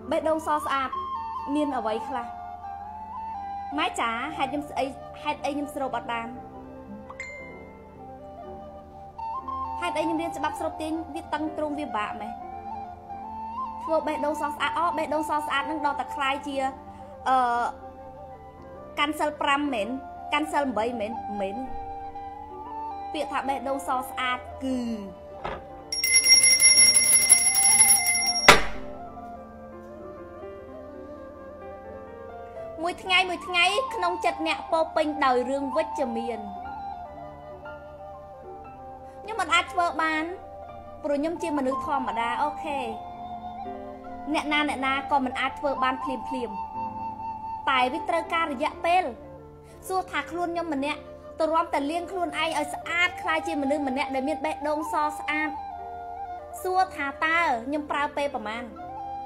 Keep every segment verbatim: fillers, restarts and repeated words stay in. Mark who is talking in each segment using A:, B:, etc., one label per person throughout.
A: bê đông so sạp miên ở vậy khla mái chả hai nhâm ấy hai ấy nhâm sầu bát đam hai ấy nhâm riêng sẽ bắt sầu tiên viết tăng trung viết bạ mày vô bê đông so sạp ó bê đông so sạp nó đo tạc khai chia ờ cancel pram mến cancel bảy mến mến việc thả bê đông so sạp cừ mùi ngày mùi ngày không chật nẹ po pin đời rương vết cho miền nhưng mà ai vợ bán rồi nhâm chia mà nữ thò mà đa ok nẹ na nẹ na còn mình ai vợ bán phìm phìm tại vì trơ ca rồi dạ pel xua thạc luôn nhâm mình nẹ tôi rõm tờ liên luôn ai ở sát khai chia mà nữ mình nẹ để miền bẹ đông so sát xua thà ta nhâm prao pe bà man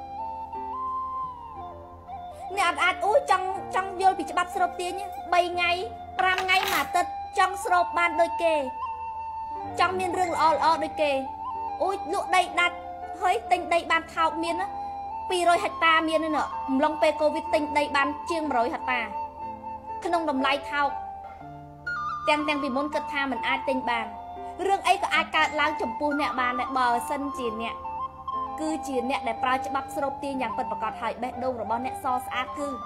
A: nè ăn ui trong trong vô bị bắt srop tiền nhé bảy ngày năm ngày mà tật trong srop ban đôi kề trong miền rừng lò lò đôi kề ui lụa đây đặt hơi tinh đây ban thao miền á pi rồi hecta miền nữa long pe covid tinh đây ban chiêng rồi hecta khăn ông đồng lai thao tên tên vì môn cật tha mình ai tinh bàn rừng ấy có ai cả lao chồng pu nè bàn nè bờ sân chỉ nè cứ chỉ nè để prao cho bắp srop tiềnอย่างเปิดประกอบให้เบะดงរបស់អ្នកសស្អាតគឺ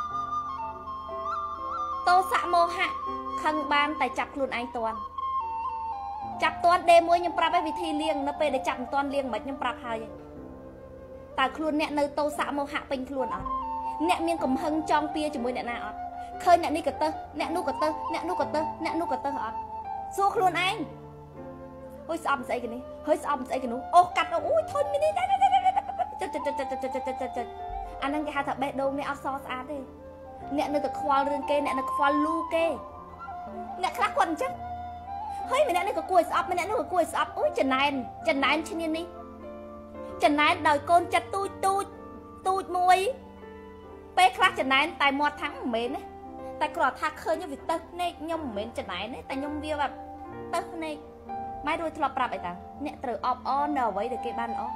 A: តោសៈមោហៈខឹងបានតែចាប់ខ្លួនឯងតន់ចាប់តន់ដេមួយខ្ញុំប្រាប់ឲ្យវិធីលៀងនៅពេលដែលចាប់មិនតន់លៀងមិនខ្ញុំប្រាប់ហើយតើខ្លួនអ្នកនៅតោសៈមោហៈពេញខ្លួនអត់អ្នកមានកំហឹងចង់ពៀជាមួយអ្នកណាអត់ឃើញអ្នកនេះក៏ទៅអ្នកនោះក៏ទៅអ្នកនោះក៏ទៅអ្នកនោះក៏ទៅអត់សួរខ្លួនឯងហុយស្អប់ស្អីគេនេះហុយស្អប់ស្អីគេនោះអូកាត់អូយធន់មីនេះចិត្តចិត្តចិត្តចិត្តចិត្តចិត្តចិត្តអាហ្នឹងគេហៅថាបេះដូងនេះអត់សស្អាតទេអ្នកនៅតែខ្វល់រឿងគេអ្នកនៅខ្វល់លូគេអ្នកខ្លះគាត់អញ្ចឹងហើយម្នាក់នេះក៏គួរឲ្យស្អប់ម្នាក់នោះក៏គួរឲ្យស្អប់អូយចំណែនចំណែនឈ្នានេះចំណែនដោយកូនចិត្តទូចទូចទូចមួយពេលខ្លះចំណែនតែមាត់ថាំងមិនមែនទេតែគ្រាន់ថាឃើញវាទៅភ្នែកខ្ញុំមិនមែនចំណែនទេតែខ្ញុំវាแบบទៅភ្នែកម៉ែរួចធ្លាប់ប្រាប់អីតាអ្នកត្រូវអបអរនៅអ្វីដែលគេបានល្អ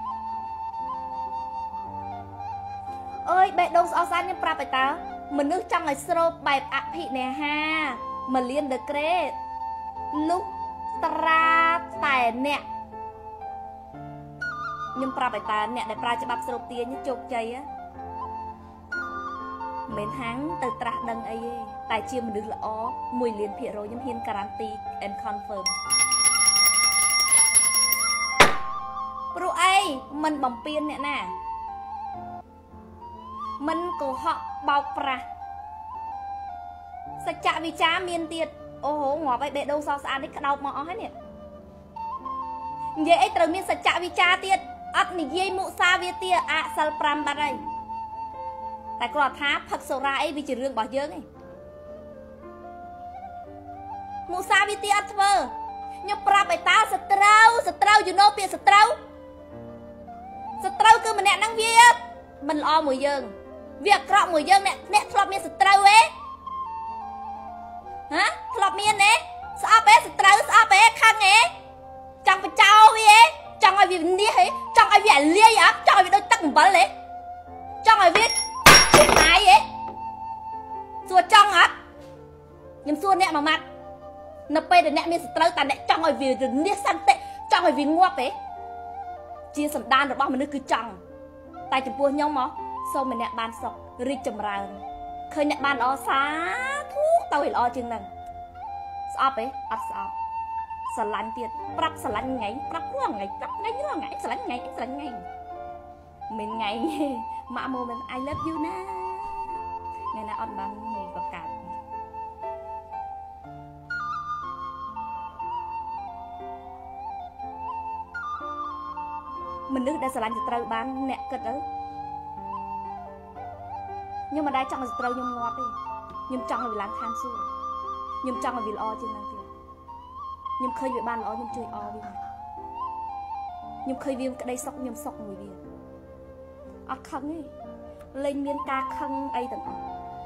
A: អើយបេះដូងស្អកស្អាតខ្ញុំប្រាប់ឲ្យតើមនុស្សចង់ឲ្យស្រូបបែបអភិនេហាមកលៀនដឺក្រេលុះត្រាតែអ្នកខ្ញុំប្រាប់ឲ្យតើអ្នកដែលប្រើច្បាប់ស្រូបទាញជោគជ័យមិនហាំងទៅត្រាស់ដឹងអីទេតែជាមនុស្សល្អមួយលានភាគរយខ្ញុំហ៊ានការ៉ាន់ទី and confirm ព្រោះអីមិនបំពេញអ្នកណាមិនកុហកបោកប្រាស់សច្ចវិចារមានទៀតអូហូងាប់ឲ្យបេះដូងសស្អាតនេះក្តោបមកអស់ហើយនេះនិយាយអីត្រូវមានសច្ចវិចារទៀតអត់និយាយមុសាវាទាអសិលប្រាំបាត់ហើយតែគ្រាន់ថាផឹកសូរ៉ាអីវាជារឿងរបស់យើងឯងមុសាវាទាអត់ធ្វើខ្ញុំប្រាប់ឲ្យតើសត្រូវសត្រូវយូណូពាក្យសត្រូវសត្រូវគឺម្នាក់ហ្នឹងវាមិនល្អមួយយើងវាអាក្រក់មួយយើងអ្នកអ្នកធ្លាប់មានសត្រូវទេហ៎ធ្លាប់មានទេស្អប់ទេសត្រូវស្អប់ទេខឹងទេចង់បញ្ចោវាទេចង់ឲ្យវានេះទេចង់ឲ្យវាលាយអត់ចង់ឲ្យវាដូចទឹកអំបិលទេចង់ឲ្យវាឆ្ងាយទេសួរចង់អត់ខ្ញុំសួរអ្នកមួយម៉ាត់នៅពេលដែលអ្នកមានសត្រូវតែអ្នកចង់ឲ្យវានេះសន្តិចង់ឲ្យវាងាប់ទេជាសន្តានរបស់មនុស្សគឺចង់តែចំពោះខ្ញុំមកសូមម្នាក់បានសុខរីកចម្រើនឃើញអ្នកបានល្អសាធូទៅឲ្យល្អជាងហ្នឹងស្អប់ទេអត់ស្អប់ស្រឡាញ់ទៀតប្រាប់ស្រឡាញ់ថ្ងៃប្រាប់រាល់ថ្ងៃប្រាប់ថ្ងៃរាល់ថ្ងៃស្រឡាញ់ថ្ងៃស្រឡាញ់ថ្ងៃមិនថ្ងៃម៉ាក់ម៉ូមិន I love you ណាថ្ងៃណាអត់បានប្រកាសមនុស្សដែលស្រឡាញ់ទៅត្រូវបានអ្នកគិតទៅខ្ញុំមិនដែលចង់ឲ្យត្រូវខ្ញុំងាប់ទេខ្ញុំចង់ឲ្យវាឡើងខានសួរខ្ញុំចង់ឲ្យវាល្អជាងហ្នឹងទៀតខ្ញុំឃើញវាបានល្អខ្ញុំជួយអវាខ្ញុំឃើញវាក្តីសុខខ្ញុំសុខមួយវាអត់ខឹងទេលេងមានការខឹងអីទាំងអស់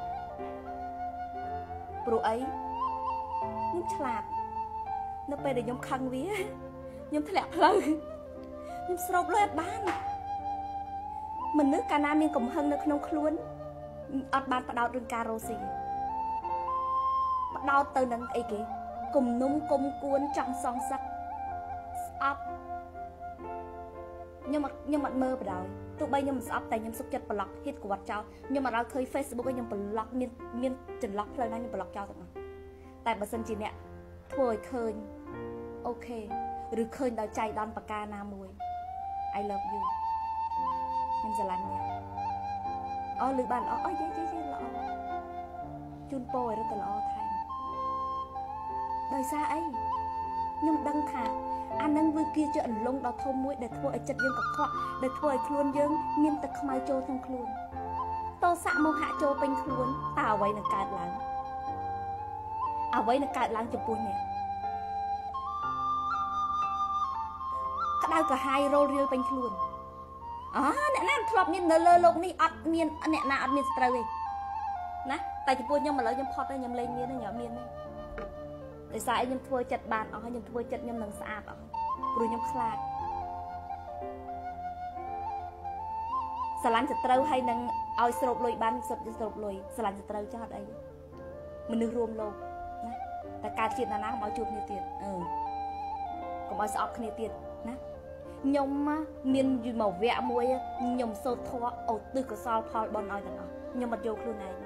A: ព្រោះអីខ្ញុំឆ្លាតនៅពេលដែលខ្ញុំខឹងវាខ្ញុំធ្លាក់ផ្លូវខ្ញុំស្រូបលុយអត់បាន mình nước cả nam miên cùng hân nước nông khuôn ọt bàn bắt đầu rừng cà rô xì bắt đầu từ nâng ấy kì cùng nung cùng cuốn trong song sắc ấp nhưng mà nhưng mà mơ bắt đầu tụi bay nhưng mà ấp tại nhưng xúc chất block hit của vật cháu nhưng màเราเคย Facebook ก็ยัง block មានមានចន្លោះផ្លូវណាខ្ញុំ block ចោលទាំងអស់តែបើសិនជាអ្នកធ្វើឲ្យឃើញអូខេឬឃើញដោយចៃដន្យបកាណាមួយ I love you ខ្ញុំស្រឡាញ់អ្នកអូលឺបានល្អអូយយេយេយេល្អជូនពរឲ្យរត់ទៅល្អថែមដោយសារអីខ្ញុំដឹងថាអានឹងវាគឺជាអន្លង់ដ៏ធំមួយដែលធ្វើឲ្យចិត្តយើងកខ្វក់ដែលធ្វើឲ្យខ្លួនយើងមានទឹកខ្មៅចូលក្នុងខ្លួនតោសៈមោហៈចូលពេញខ្លួនតើអ្វីនឹងកើតឡើងអ្វីនឹងកើតឡើងចំពោះអ្នកក្តៅក្រហាយរលរៀលពេញខ្លួនអូអ្នកណាធ្លាប់មាននៅលើโลกនេះអត់មានអ្នកណាអត់មានស្ត្រូវទេណាតែចំពោះខ្ញុំឥឡូវខ្ញុំផុតហើយខ្ញុំលេងមានខ្ញុំមានទេដោយសារខ្ញុំធ្វើចិត្តបានអស់ហើយខ្ញុំធ្វើចិត្តខ្ញុំនឹងស្អាតអស់ព្រោះខ្ញុំខ្លាចស្រឡាញ់សត្រូវហើយនឹងឲ្យស្រូបលុយបានសុទ្ធស្រូបលុយស្រឡាញ់សត្រូវចោះអត់អីមនុស្សរួមលោកណាតែការជាតិណាណាកុំឲ្យជួបគ្នាទៀតអឺកុំឲ្យស្អប់គ្នាទៀតណាខ្ញុំមានមកវគ្គមួយខ្ញុំសូត្រធម៌ឧទ្ទិសកុសលផលបុណ្យឲ្យទាំងអស់ខ្ញុំអត់យកខ្លួនឯង